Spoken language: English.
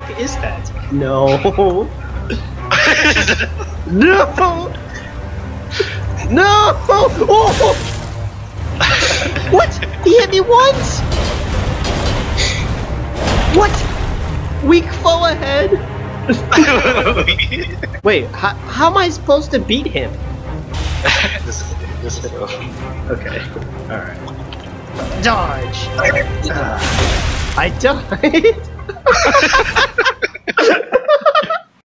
is that? No. No! No! Oh! What? He hit me once? What? Weak foe ahead? Wait, how am I supposed to beat him? Just go. Okay, alright. Dodge! I died!